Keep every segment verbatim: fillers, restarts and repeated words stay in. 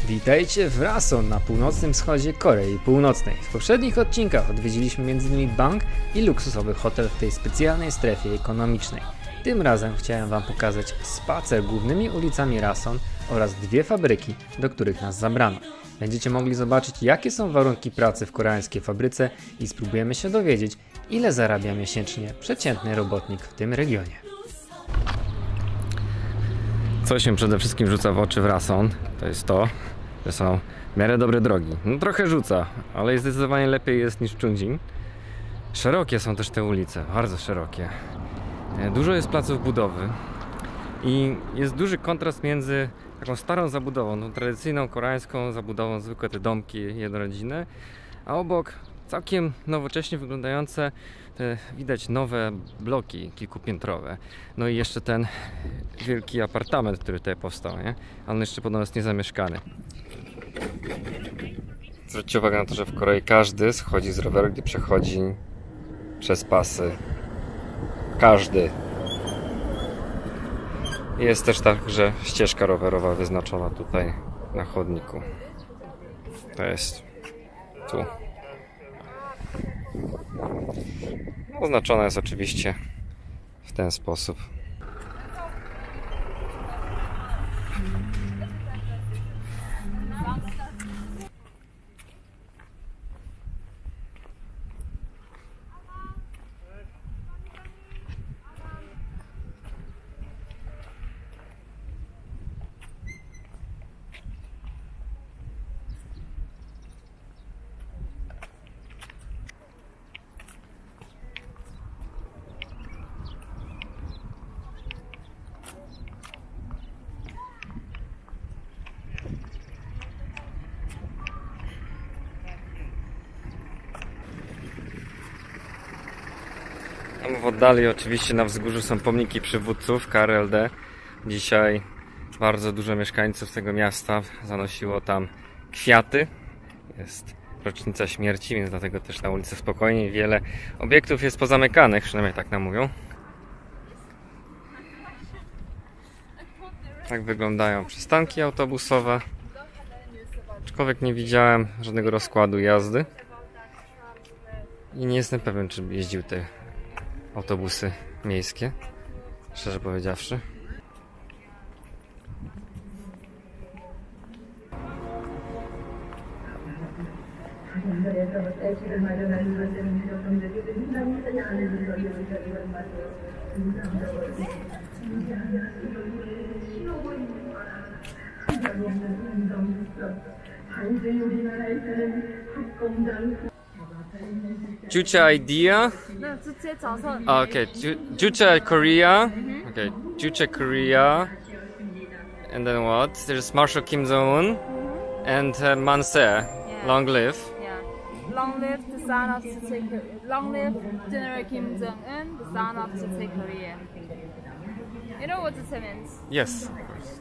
Witajcie w Rason na północnym wschodzie Korei Północnej. W poprzednich odcinkach odwiedziliśmy m in bank i luksusowy hotel w tej specjalnej strefie ekonomicznej. Tym razem chciałem wam pokazać spacer głównymi ulicami Rason oraz dwie fabryki, do których nas zabrano. Będziecie mogli zobaczyć, jakie są warunki pracy w koreańskiej fabryce i spróbujemy się dowiedzieć, ile zarabia miesięcznie przeciętny robotnik w tym regionie. Co się przede wszystkim rzuca w oczy w Rason, to jest to, że są w miarę dobre drogi. No trochę rzuca, ale zdecydowanie lepiej jest niż w Chungjin. Szerokie są też te ulice, bardzo szerokie. Dużo jest placów budowy i jest duży kontrast między taką starą zabudową, tą tradycyjną koreańską zabudową, zwykłe te domki jednorodzinne, a obok całkiem nowocześnie wyglądające, te widać nowe bloki kilkupiętrowe. No i jeszcze ten wielki apartament, który tutaj powstał, nie? Ale on jeszcze podobno jest niezamieszkany. Zwróćcie uwagę na to, że w Korei każdy schodzi z roweru, gdy przechodzi przez pasy. Każdy. Jest też także ścieżka rowerowa wyznaczona tutaj na chodniku. To jest tu. Oznaczona jest oczywiście w ten sposób. W oddali oczywiście na wzgórzu są pomniki przywódców K R L D. Dzisiaj bardzo dużo mieszkańców tego miasta zanosiło tam kwiaty. Jest rocznica śmierci, więc dlatego też na ulicy spokojniej. Wiele obiektów jest pozamykanych, przynajmniej tak nam mówią. Tak wyglądają przystanki autobusowe. Aczkolwiek nie widziałem żadnego rozkładu jazdy. I nie jestem pewien, czy jeździł te autobusy miejskie, szczerze powiedziawszy. Juche idea. Okay, Juche Korea. Okay, Juche Korea. And then what? There's Marshal Kim Jong-un and uh, Manse. Long live. Yeah. Long live the son of Juche. Long live General Kim Jong-un, the son of Juche Korea. You know what it means? Yes, of course.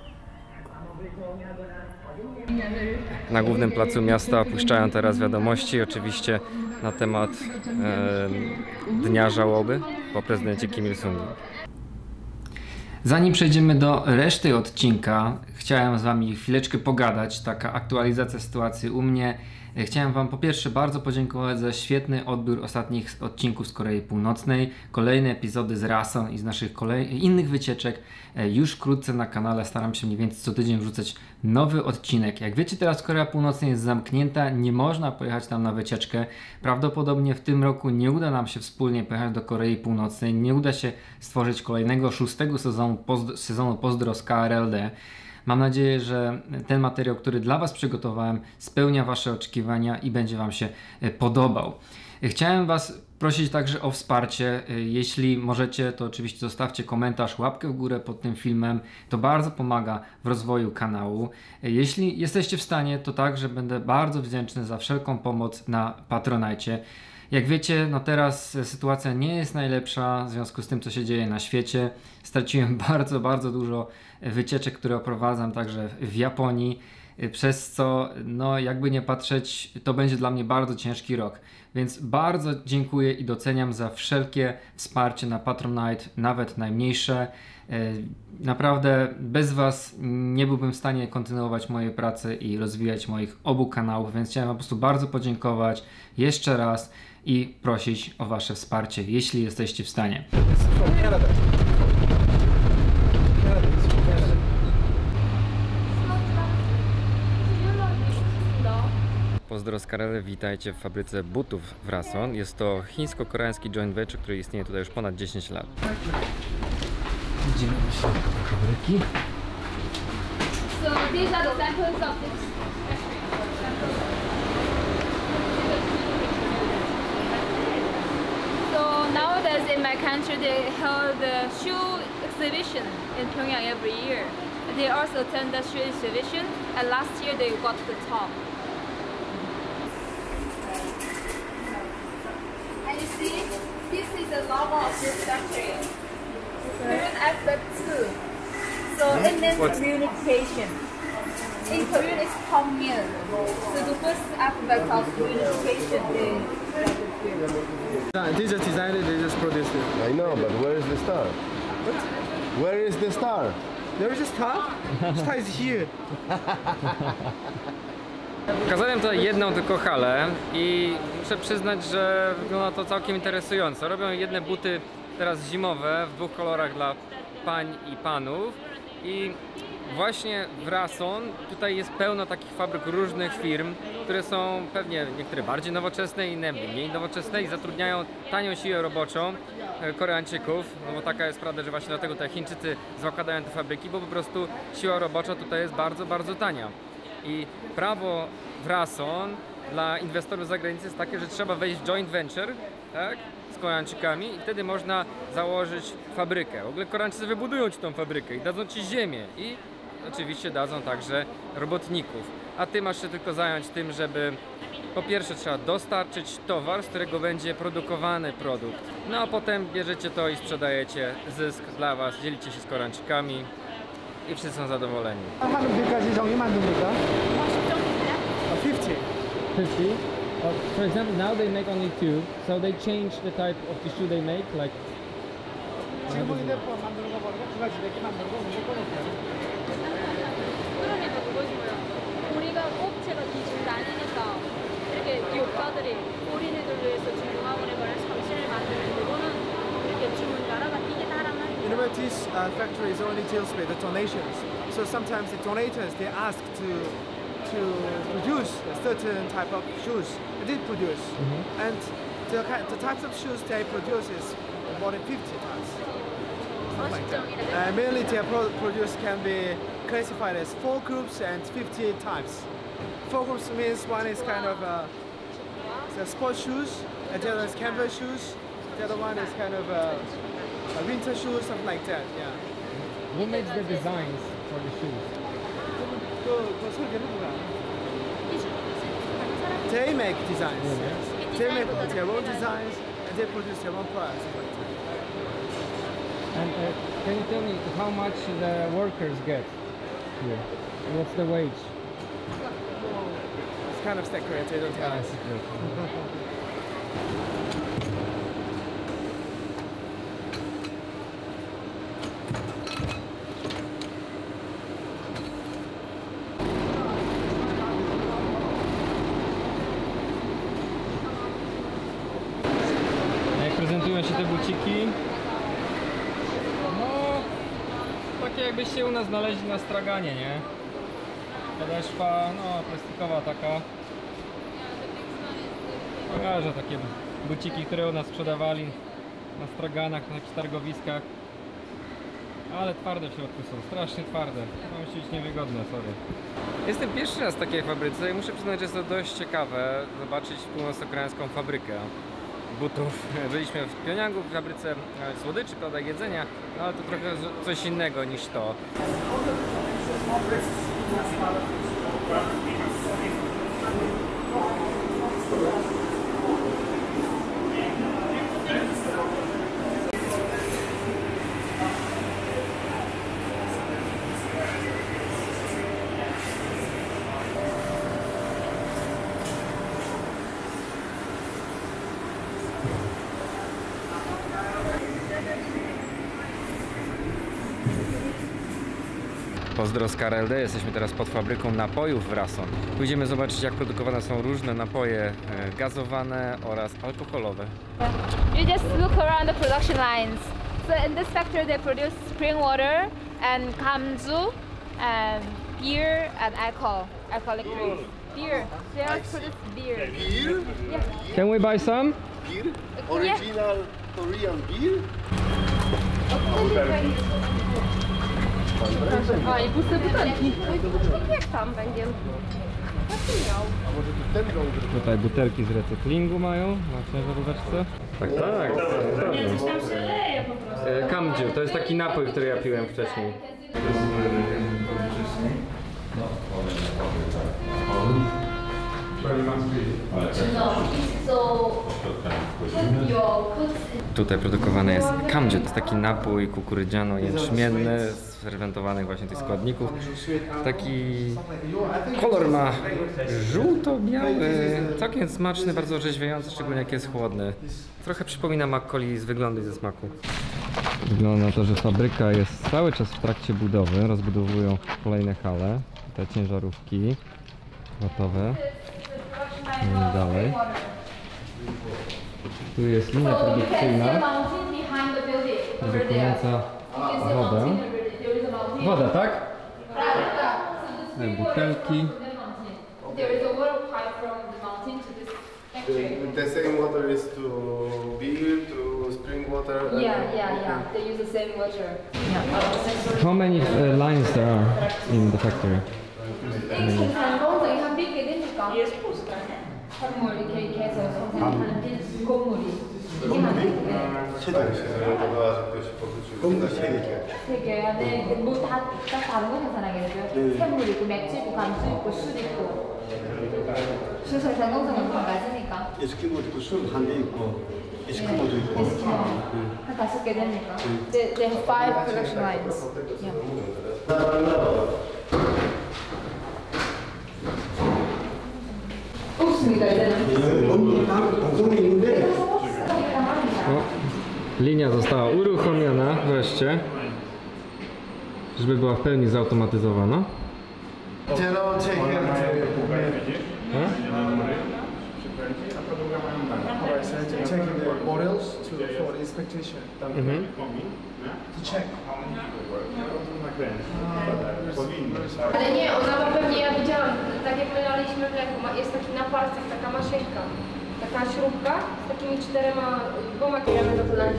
Na głównym placu miasta opuszczają teraz wiadomości, oczywiście na temat e, Dnia Żałoby po prezydencie Kim Il-sungu. Zanim przejdziemy do reszty odcinka, chciałem z wami chwileczkę pogadać, taka aktualizacja sytuacji u mnie. Chciałem wam po pierwsze bardzo podziękować za świetny odbiór ostatnich odcinków z Korei Północnej. Kolejne epizody z Rason i z naszych kolej... innych wycieczek już wkrótce na kanale. Staram się mniej więcej co tydzień wrzucać nowy odcinek. Jak wiecie, teraz Korea Północna jest zamknięta, nie można pojechać tam na wycieczkę. Prawdopodobnie w tym roku nie uda nam się wspólnie pojechać do Korei Północnej. Nie uda się stworzyć kolejnego szóstego sezonu, poz... sezonu Pozdro z K R L D. Mam nadzieję, że ten materiał, który dla was przygotowałem, spełnia wasze oczekiwania i będzie wam się podobał. Chciałem was prosić także o wsparcie. Jeśli możecie, to oczywiście zostawcie komentarz, łapkę w górę pod tym filmem. To bardzo pomaga w rozwoju kanału. Jeśli jesteście w stanie, to także będę bardzo wdzięczny za wszelką pomoc na Patronite. Jak wiecie, no teraz sytuacja nie jest najlepsza w związku z tym, co się dzieje na świecie. Straciłem bardzo, bardzo dużo wycieczek, które oprowadzam także w Japonii, przez co, no jakby nie patrzeć, to będzie dla mnie bardzo ciężki rok. Więc bardzo dziękuję i doceniam za wszelkie wsparcie na Patronite, nawet najmniejsze. Naprawdę bez Was nie byłbym w stanie kontynuować mojej pracy i rozwijać moich obu kanałów, więc chciałem po prostu bardzo podziękować jeszcze raz i prosić o Wasze wsparcie, jeśli jesteście w stanie. Pozdro z Karely, witajcie w fabryce butów w Rason. Jest to chińsko-koreański joint venture, który istnieje tutaj już ponad dziesięć lat. Idziemy do środka fabryki. So these are the samples of this. So nowadays in my country they hold the shoe exhibition in Pyongyang every year. They also attend the shoe exhibition, and last year they got the top. And you see, this is the logo of this factory. Korean alphabet two. So it means What's- communication. In Korean it's Pyongyang. So the first alphabet of communication is They just designed it, they just produced it. I know, but where is the star? What? Where is the star? There is a star? Star is here. Pokazałem tutaj jedną tylko halę i muszę przyznać, że wygląda to całkiem interesująco. Robią jedne buty teraz zimowe w dwóch kolorach dla pań i panów i właśnie w Rason tutaj jest pełno takich fabryk różnych firm, które są pewnie niektóre bardziej nowoczesne, inne mniej nowoczesne i zatrudniają tanią siłę roboczą Koreańczyków, no bo taka jest prawda, że właśnie dlatego te Chińczycy zakładają te fabryki, bo po prostu siła robocza tutaj jest bardzo, bardzo tania. I prawo w Rason dla inwestorów z zagranicy jest takie, że trzeba wejść w joint venture, tak, z Koreańczykami i wtedy można założyć fabrykę. W ogóle Koreańczycy wybudują Ci tą fabrykę i dadzą Ci ziemię i oczywiście dadzą także robotników. A Ty masz się tylko zająć tym, żeby po pierwsze trzeba dostarczyć towar, z którego będzie produkowany produkt. No a potem bierzecie to i sprzedajecie zysk dla Was, dzielicie się z Koreańczykami i wszyscy są zadowoleni. How many because it's only 만듭니까? fifty. fifty. Uh, for example, now they make only two, so they change the type of the shoe they make, like 지금 휴대폰 만드는 거 보니까 두 가지 몇 개 만들고 문제 꺼냈어요. 그러니까 그거지 뭐야. 우리가 업체가 기준이 아니니까 이렇게 기업가들이 어린이들을 위해서 중공학원에 관해서 장치를 만드는 그거는 이렇게 주문 나라가 이게 다라는 You know, this uh, factory is only deals with the donations. So sometimes the donators they ask to to produce a certain type of shoes. They did produce, and the, ki- the types of shoes they produce is more than fifty types. Something like that. Uh, mainly their pro- produce can be classified as four groups and fifty types. Four groups means one is kind of uh, the sports shoes, and the other is canvas shoes. The other one is kind of uh, uh, winter shoes, something like that. Yeah. who makes the designs for the shoes? 그, 그 설계는 누가? They make designs. Yes. They make their own designs and they produce their own products. And uh, can you tell me how much the workers get here? What's the wage? It's kind of secret. They don't tell us. Jak prezentują się te buciki? No, takie jakbyście u nas znaleźli na straganie, nie? Podeszwa, no, plastikowa taka. Kojarzę takie buciki, które u nas sprzedawali na straganach, na jakichś targowiskach. Ale twarde w środku są, strasznie twarde. To musi być niewygodne, sorry. Jestem pierwszy raz w takiej fabryce i muszę przyznać, że jest to dość ciekawe zobaczyć północno-koreańską fabrykę butów. Byliśmy w Pjongjangu w fabryce e, słodyczy, prawda, jedzenia, no ale to trochę z- coś innego niż to. Pozdro z K R L D, jesteśmy teraz pod fabryką napojów w Rason. Pójdziemy zobaczyć, jak produkowane są różne napoje e, gazowane oraz alkoholowe. You just look around the production lines. So in this factory they produce spring water and kamju and beer and alcohol, alcoholic drinks. Beer. They also produce beer. Beer? Yeah. Can we buy some? Beer? Original Korean beer? A i puste butelki. Jak tam będzie? Tutaj butelki z recyklingu mają na ciężaróweczce. Tak, tak. E, Kamju, to jest taki napój, który ja piłem wcześniej. Tutaj produkowany jest kamju, to jest taki napój kukurydziano-jęczmienny z fermentowanych właśnie tych składników. Taki kolor ma żółto-biały, całkiem smaczny, bardzo orzeźwiający, szczególnie jak jest chłodny. Trochę przypomina makkoli z wyglądu i ze smaku. Wygląda na to, że fabryka jest cały czas w trakcie budowy. Rozbudowują kolejne hale. Te ciężarówki gotowe. I dalej. Tu jest linia produkcyjna wykonująca wodę. Woda, tak? Te butelki. The same water is to beer, to spring water. and- Yeah, yeah, yeah. They use the same water. Yeah. How many uh, lines there are in the factory? 생산공정이 한 백 개 되니까 선물 이렇게 이렇게 해서 생산하는 bil- 곡물이 이게 한 공기 세 개. 세 개야. 네, 뭐다 다른 거 생산하게 되죠. 샘물 있고 맥주 있고 감주 있고 술 있고. 술 생산공정은 한 가지니까. 에스키모도 있고 술 한 개 있고 에스키모도 있고 한 다섯 개 되니까. They, they have five production lines. Yeah. 없습니다 이제는. 방송이 있는데 O, linia została uruchomiona wreszcie, żeby była w pełni zautomatyzowana. Zero take A? checking the models to for the expectation Mhm. to check. Ale nie, ona ma pewnie, ja widziałam, tak jak my naliśmy mleko, ma- jest taki na palcach taka maszynka, taka śrubka z takimi czterema, dwoma kierami do podania.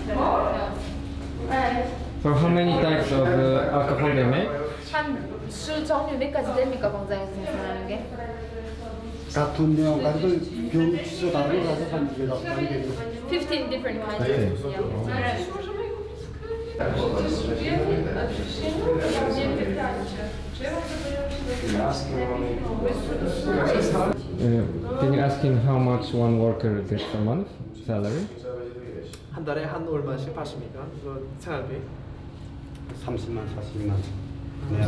So how many types of uh, alcohol they make? 한술 종류 몇 가지 됩니까, 공장에서 생산하는 게? 같은 내용 가지고 병치서 다른 거 가서 한 개가 한 개. fifteen different kinds. Yeah. Uh, can you ask him how much one worker gets a month salary? 한 달에 한 얼마씩 받습니까? 그 생활비? 삼십만, 사십만. 네.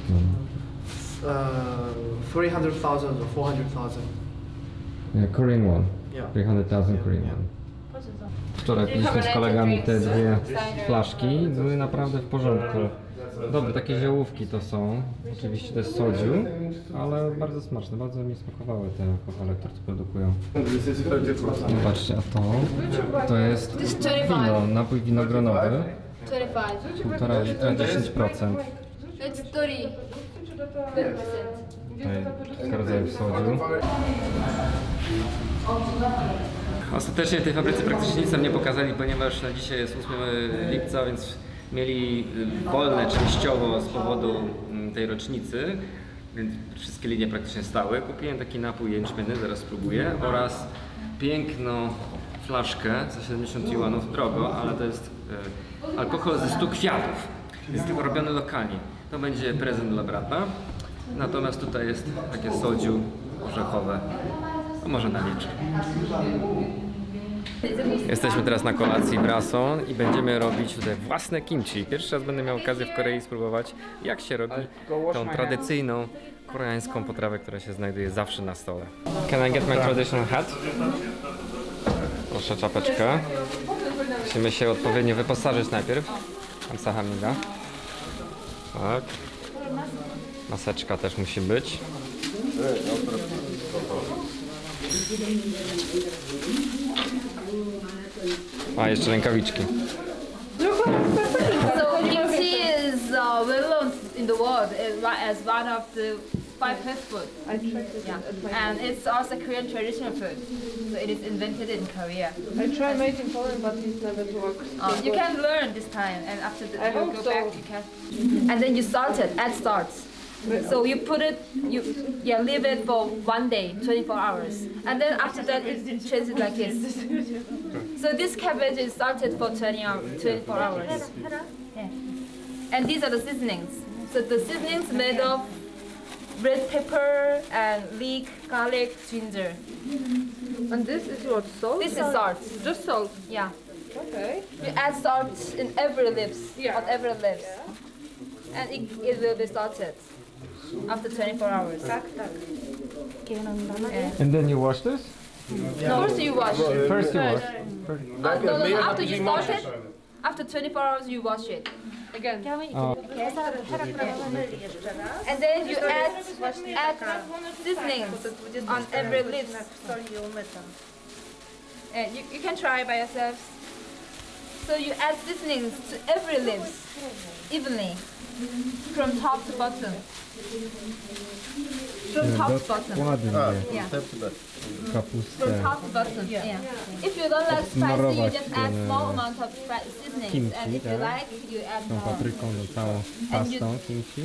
Uh, three hundred thousand or four hundred thousand. Yeah, Korean one. Yeah. three hundred thousand Korean one. Wczoraj piliśmy z kolegami te dwie flaszki, były naprawdę w porządku. Dobre, takie ziołówki to są. Oczywiście to jest soju, ale bardzo smaczne, bardzo mi smakowały te alkohole, które tu produkują. Zobaczcie, a to, to jest wino, napój winogronowy, twenty-five. półtora litra, dziesięć procent. It's thirty. thirty percent. Tutaj kilka rodzajów soju. Ostatecznie tej fabryce praktycznie nic nam nie pokazali, ponieważ na dzisiaj jest ósmego lipca, więc mieli wolne częściowo z powodu mm, tej rocznicy, więc wszystkie linie praktycznie stały. Kupiłem taki napój jęczmienny, zaraz spróbuję, oraz piękną flaszkę za siedemdziesiąt juanów, drogo, ale to jest e, alkohol ze stu kwiatów, jest tylko robiony lokalnie. To będzie prezent dla brata, natomiast tutaj jest takie soju orzechowe, a może na wieczór. Jesteśmy teraz na kolacji w Rason i będziemy robić tutaj własne kimchi. Pierwszy raz będę miał okazję w Korei spróbować, jak się robi tą tradycyjną koreańską potrawę, która się znajduje zawsze na stole. Can I get my traditional hat? Proszę, czapeczkę. Musimy się odpowiednio wyposażyć najpierw. Kamsahamnida. Tak. Maseczka też musi być. A, jeszcze rękawiczki. So kimchi is uh, well known in the world as one of the five fast food. Yeah. And it's also Korean traditional food. So it is invented in Korea. I tried making in Poland, but it never works. Uh, you can learn this time, and after the, I you hope go so. back, you can. And then you salt it, add salt. So you put it, you yeah, leave it for one day, twenty-four hours, and then after that it changes like this. So this cabbage is salted for twenty hours, twenty-four hours. Yeah. And these are the seasonings. So the seasonings made of red pepper and leek, garlic, ginger. And this is what, salt? This is salt. Just salt. Yeah. Okay. You add salt in every leaves, Yeah. on every leaves, and it, it will be salted after twenty-four hours. Yeah. And then you wash this? First you wash. First you wash. Uh, no, no, no, after you salt it, after twenty-four hours you wash it. Again. O, And then you add, add seasonings on every leaf. And you, you can try by yourself. So you add seasonings to every leaf evenly, from top to bottom. From top to bottom. ładnie. Yeah. From Kapustę. top to bottom. Yeah. If you don't like spicy, you Smarować just add ten, small amount of fry- seasonings, kimchi, and if you tak? like, you add Tą more. papryką, tą całą pastą kimchi.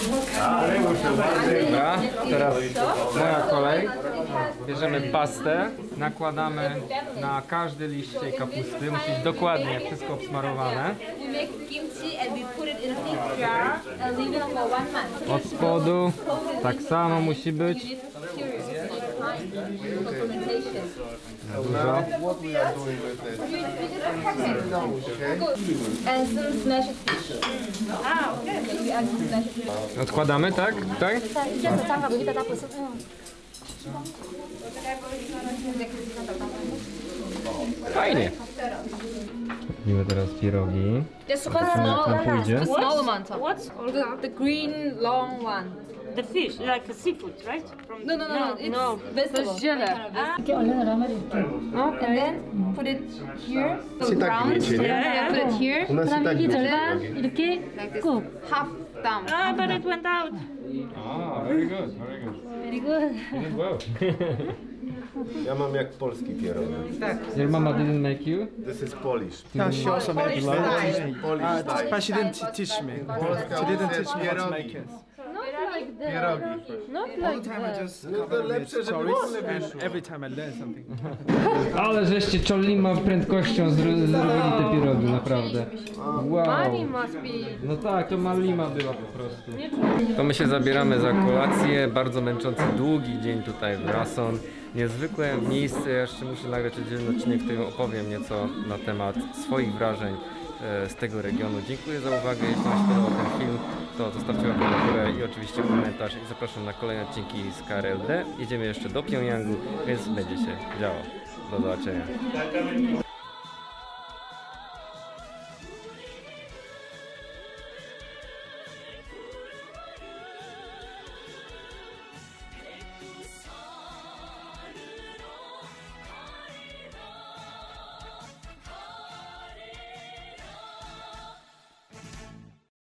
Dobra, teraz moja kolej. Bierzemy pastę, nakładamy na każdy liść tej kapusty. Musi być dokładnie wszystko obsmarowane. We make kimchi and we put it in a big jar and leave it for one month. Od spodu tak samo musi być. You need curious, you need time for fermentation. Dużo. What we are doing with this? Good. And some smashed fish. Ah, okay. You add some smashed fish. Odkładamy, tak? Tutaj? Fajnie. Robimy teraz pierogi. Just one small, Jak nam pójdzie? a small amount of What's the, the green long one. the fish? Like a seafood, right? From No, no, no, no. It's no. vegetable. No, and then put it here. So I tak round. wiecie, nie? Yeah, put it here. U nas i tak wiecie. Like this. Half down. Ah, but it went out. Ah, very good, very good. Very good. You did well. Ja mam jak polski pierog. Your mama didn't make you? This is Polish. No, she also made it. Polish Uh, style. but she didn't t- teach me. She didn't teach me how to make it. Pierogi. All the time I just No to covered lepsze, with żeby stories, one and wyszło. every time I learn something. Ale żeście Cholima prędkością zro- zrobili te pierogi, naprawdę. Wow. Must be. No tak, to malima była po prostu. To my się zabieramy za kolację. Bardzo męczący, długi dzień tutaj w Rason. Niezwykłe miejsce. Ja jeszcze muszę nagrać oddzielny odcinek, w którym opowiem nieco na temat swoich wrażeń e, z tego regionu. Dziękuję za uwagę. Jeśli Wam się podobał ten film, to zostawcie łapkę w górę i oczywiście komentarz. I zapraszam na kolejne odcinki z K R L D. Jedziemy jeszcze do Pjongjangu, więc będzie się działo. Do zobaczenia.